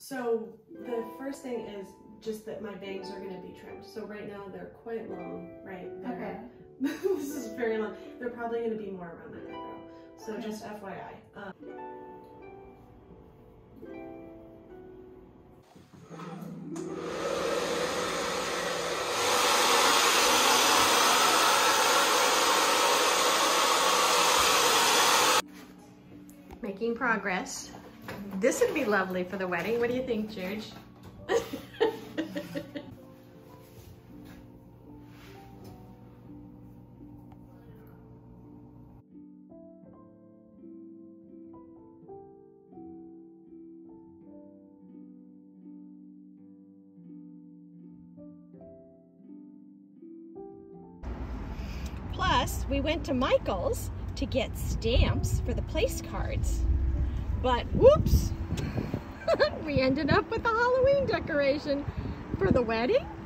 So the first thing is just that my bangs are going to be trimmed. So right now they're quite long, right? Okay. This is very long. They're probably going to be more around my eyebrow. So okay. just FYI. Making progress. This would be lovely for the wedding. What do you think, George? Plus, we went to Michael's to get stamps for the place cards. But whoops, we ended up with a Halloween decoration for the wedding.